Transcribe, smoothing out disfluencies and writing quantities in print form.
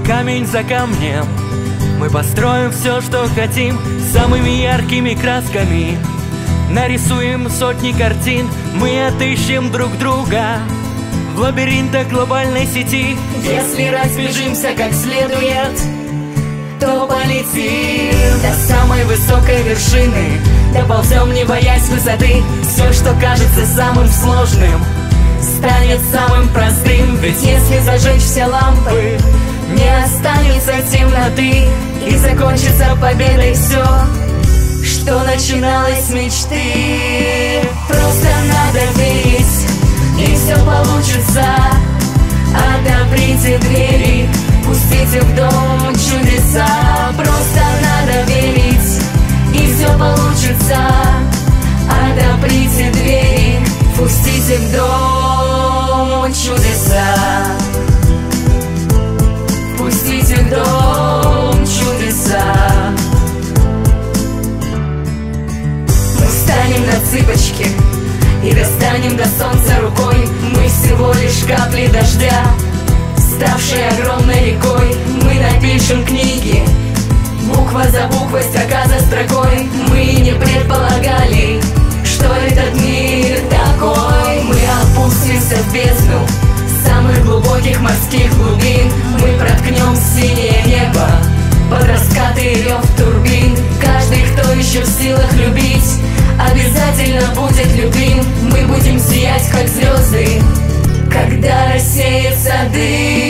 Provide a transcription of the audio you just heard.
камень за камнем мы построим все, что хотим, самыми яркими красками. Нарисуем сотни картин, мы отыщем друг друга в лабиринтах глобальной сети. Если разбежимся как следует, то полетим до самой высокой вершины, доползем, не боясь высоты. Все, что кажется самым сложным, станет самым простым. Ведь если зажечь все лампы, не останется темноты, и закончится победой все, что начиналось с мечты. Просто надо верить, и все получится. Отоприте двери, пустите в дом чудеса. Просто надо верить, и все получится. Отоприте двери, пустите в дом чудеса. Пустите в дом чудеса. Мы встанем на цыпочки и достанем до солнца рукой. Мы всего лишь капли дождя, ставшие огромной рекой. Мы напишем книги, буква за буквой, строка за строкой. Мы не предполагали, что этот мир такой. Мы опустимся в бездну самых глубоких морских глубин. Мы проткнем синее небо под раскаты и рев турбин. Каждый, кто еще в силах любить, обязательно будет любим. Мы будем сиять, как звезды, когда рассеется дым.